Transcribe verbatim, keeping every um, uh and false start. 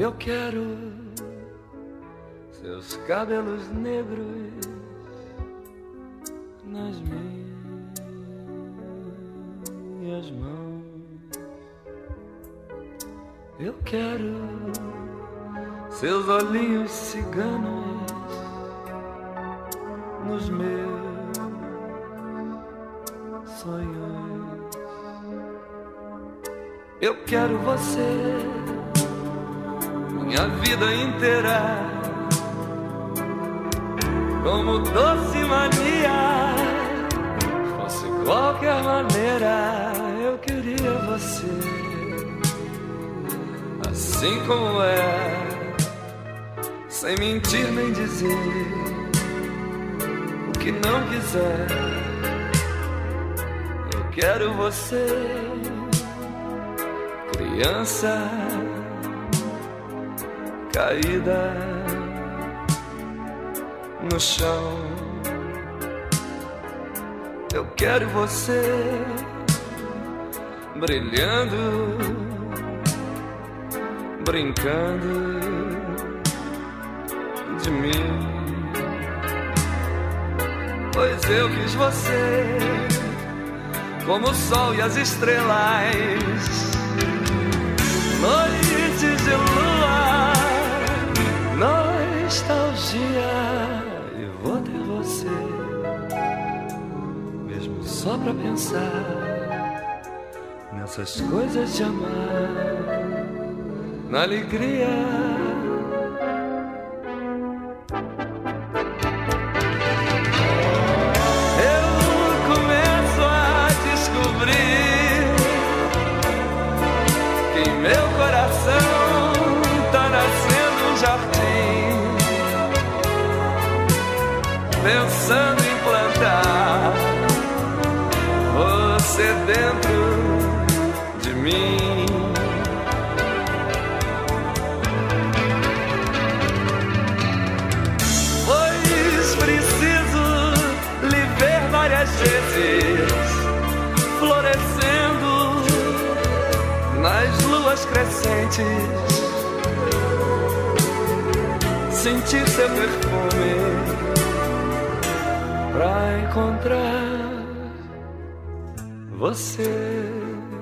Eu quero seus cabelos negros nas minhas mãos. Eu quero seus olhinhos ciganos nos meus sonhos. Eu quero você minha vida inteira, como doce mania. Fosse qualquer maneira, eu queria você assim como é, sem mentir nem dizer o que não quiser. Eu quero você, criança caída no chão. Eu quero você brilhando, brincando de mim. Pois eu quis você como o sol e as estrelas, noites de lua, nostalgia. E vou ter você mesmo só pra pensar nessas coisas de amar, na alegria. Eu começo a descobrir que em meu coração tá nascendo um jardim, pensando em plantar você dentro de mim. Pois preciso lhe ver várias vezes florescendo nas luas crescentes, sentir seu perfume pra encontrar você.